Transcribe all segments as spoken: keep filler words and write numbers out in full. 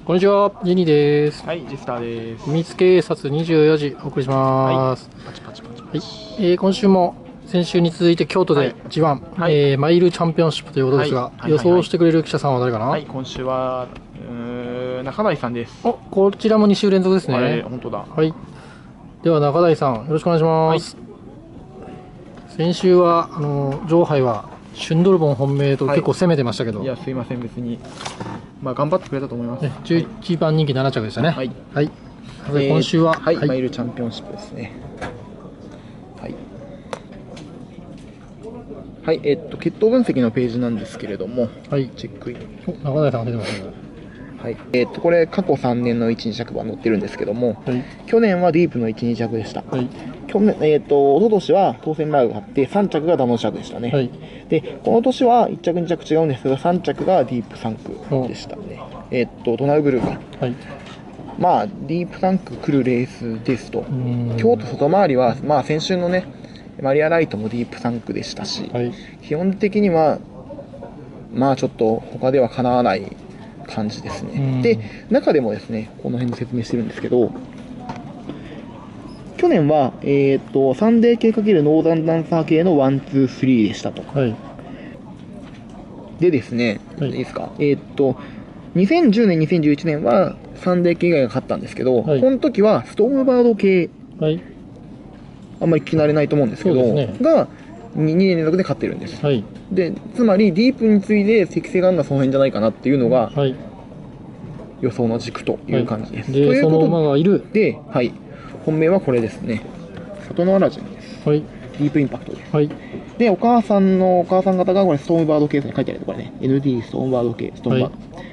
こんにちは、ジェニーです。 はい、ジェスターです。 秘密警察にじゅうよじお送りします。 はい、パチパチパチパはい、 チ。 えー、今週も先週に続いて京都で ジーワン、 はい、 えー、マイルチャンピオンシップということですが、 はいはいはいはい、 予想してくれる記者さんは誰かな？ はい、今週は、うーん、中台さんです。 お、こちらもに週連続ですね。 あれ、本当だ。 はい。では中台さん、よろしくお願いします。はい、先週は、あの、上海は、シュンドルボン本命と結構攻めてましたけど。 はい、いや、すいません、別に。まあ、頑張ってくれたと思います。 じゅういちばん人気なな着でしたね。はい。はい。今週は、 はい、はい、マイルチャンピオンシップですね。はい。はい、えっと、血統分析のページなんですけれども、 はい、 チェックイン。 お、中台さんが出てますね。 はい、えっと、これ、過去さんねんのいち、に着馬載ってるんですけども、 はい、 去年はディープのいち、に着でした。 はい、 去年、えっと、一昨年は当選ラウがあって、さん着がダノン着でしたね。はい、で、この年はいっ着、に着違うんですが、さん着がディープさん区でしたね。えっと、ドナウブルーか。はい、まあ、ディープさん区来るレースですと、京都外回りは、まあ、先週のね、マリアライトもディープさん区でしたし、はい、基本的には、まあ、ちょっと他ではかなわない感じですね。で、中でもですね、この辺で説明してるんですけど、去年は、えー、とサンデー系×ノーザンダンサー系のワン、ツー、スリーでしたと。はい、でですね、はい、いいですか、えー、とにせんじゅうねん、にせんじゅういちねんはサンデー系以外が勝ったんですけど、はい、この時はストームバード系、はい、あんまり聞き慣れないと思うんですけど、ね、が 2, にねん連続で勝ってるんです。はい、でつまりディープに次いで適性があるのはその辺じゃないかなっていうのが、はい、予想の軸という感じです。はい、でということで、その馬がいるで、はい、本命はこれですね。里のアラジンです。はい。ディープインパクトです。はい。で、お母さんのお母さん方がこれストームバードケースに書いてあるとこれね。エヌディー ストームバード系、ストームバード。はい、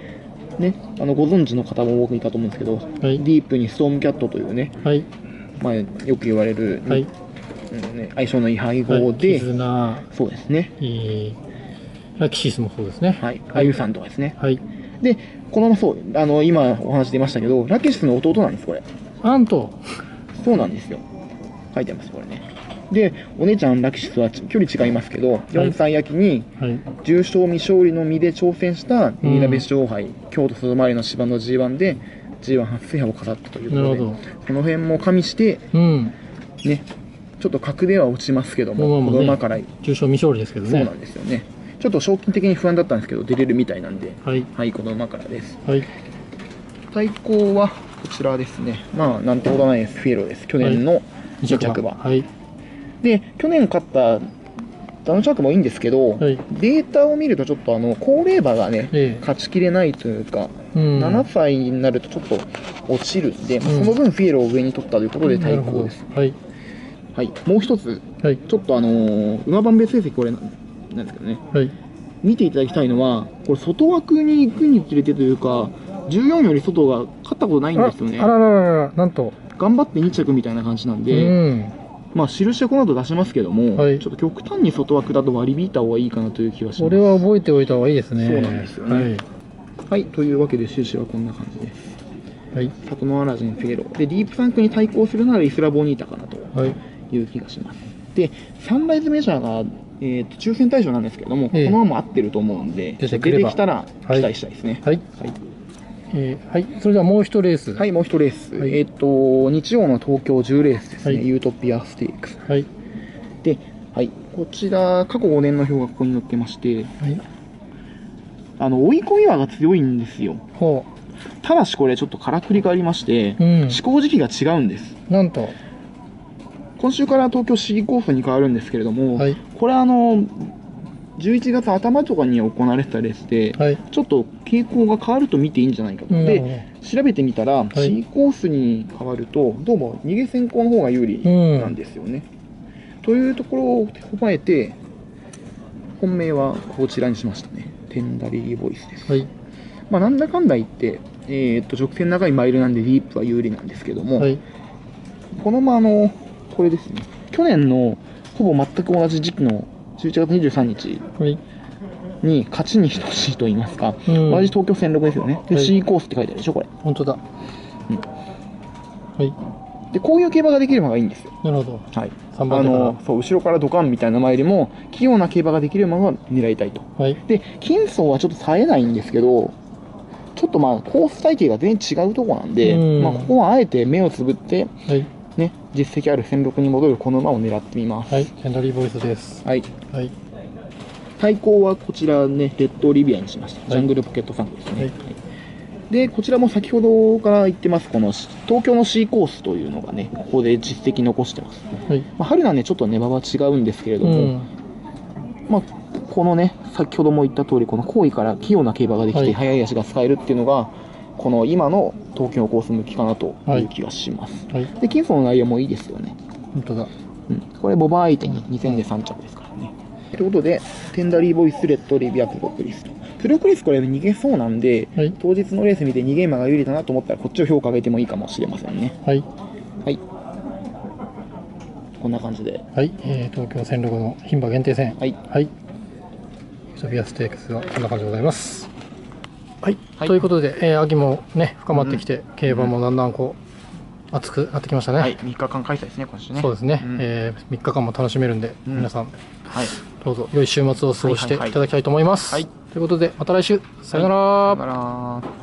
ね、あのご存知の方も多くいたと思うんですけど、はい、ディープにストームキャットというね、はい、まあよく言われる、はい、うんね、相性のいい配合で、はい、絆、そうですね。えー、ラキシスもそうですね。はい。アユさんとかですね。はい。で、このままそう、あの今お話出ましたけど、ラキシスの弟なんですこれ。なんと。そうなんですよ。書いてます、これね。で、お姉ちゃんラキシスは距離違いますけど、はい、よんさい秋に重賞未勝利の身で挑戦したエリザベス女王杯、うん、京都外回りの芝の ジーワン で ジーワン 初制覇を飾ったということで、この辺も加味して、うん、ね、ちょっと格では落ちますけども、この馬から、重賞未勝利ですけどね。そうなんですよね。ちょっと賞金的に不安だったんですけど、出れるみたいなんで、はい、はい、この馬からです。はい、対抗はこちらですね。まあ、なんてことないです。フィエロです。去年のに着馬。はい。で、去年勝ったダノ着馬いいんですけど、はい、データを見るとちょっとあの、高齢馬がね、ええ、勝ちきれないというか、うん、ななさいになるとちょっと落ちるんで、うん、その分フィエロを上に取ったということで対抗です。はい。はい。もう一つ、はい、ちょっとあのー、馬番別成績これなんですけどね。はい。見ていただきたいのは、これ外枠に行くにつれてというか、じゅうよんより外が勝ったことないんですよね。あらららら、なんと。頑張ってに着みたいな感じなんで、うん、まあ、印はこの後出しますけども、はい、ちょっと極端に外枠だと割り引いた方がいいかなという気がします。これは覚えておいた方がいいですね。そうなんですよね。はい、はい、というわけで印はこんな感じです。はい。里のアラジン、フェロ。で、ディープサンクに対抗するならイスラボニータかなという気がします。で、サンライズメジャーが、えー、と抽選対象なんですけども、えー、このまま合ってると思うんで、出てきたら期待したいですね。はい。はいはい、えー、はい、それではもう一レース。はい、もう一レース。はい、えっ、ー、と、日曜の東京じゅうレースですね。はい、ユートピアステークス。はい。で、はい、こちら、過去ごねんの表がここに載ってまして、はい、あの、追い込み馬が強いんですよ。ほう。ただしこれちょっとからくりがありまして、うん、施行時期が違うんです。なんと。今週から東京シーコースに変わるんですけれども、はい、これあの、じゅういちがつ頭とかに行われてたレースで、はい、ちょっと傾向が変わると見ていいんじゃないかと。で、調べてみたら、はい、C コースに変わると、どうも逃げ先行の方が有利なんですよね。うん、というところを踏まえて、本命はこちらにしましたね。テンダリーボイスです。はい、まあ、なんだかんだ言って、えー、っと直線長いマイルなんでディープは有利なんですけども、はい、このままあの、これですね。去年のほぼ全く同じ時期のじゅういちがつにじゅうさんにちに勝ちに等しいと言いますか、うん、同じ東京戦ろくですよね。で、はい、C コースって書いてあるでしょ、これ。本当だ。うん。はい。で、こういう競馬ができる馬がいいんですよ。なるほど。はい。あの、そう、後ろからドカンみたいな馬よりも、器用な競馬ができる馬が狙いたいと。はい。で、金層はちょっと冴えないんですけど、 ちょっとまあ、コース体系が全然違うとこなんで、 うんまあ、ここはあえて目をつぶって、 はい。 ね、実績ある戦力に戻るこの馬を狙ってみます。 はい。テンダリーボイスです。 はい。 はい。 対抗はこちらね、レッドリビアにしました。 はい、 ジャングルポケットサンクですね。 はい。 で、こちらも先ほどから言ってます、この東京の C コースというのがね、ここで実績残してます。はい。まあ、春菜ね、ちょっとね、馬は違うんですけれども、うん、まあ、このね、先ほども言った通り、この後位から器用な競馬ができて、はい、速い足が使えるっていうのが、この今の東京コース向きかなという気がします。はいはい、で、金層の内容もいいですよね。 本当だ。 うん。これ、ボバ相手にに戦でさん着ですからね。ということで、テンダリーボイス、レッドリビア、プロクリスと。プロクリスこれ逃げそうなんで、はい、当日のレース見て逃げ馬が有利だなと思ったら、こっちを評価上げてもいいかもしれませんね。はい。はい。こんな感じで。 はい。えー、東京戦力の牝馬限定戦。はい。はい。ソフィアステークスはこんな感じでございます。はい。はい、ということで、えー、秋もね、深まってきて、うん、競馬もだんだんこう、熱くなってきましたね。はい。 みっかかん開催ですね、今週ね。 そうですね。うん、えー、みっかかんも楽しめるんで、うん、皆さん、はい、どうぞ良い週末を過ごしていただきたいと思います。はい。ということで、また来週。さよなら。 はい、さよなら。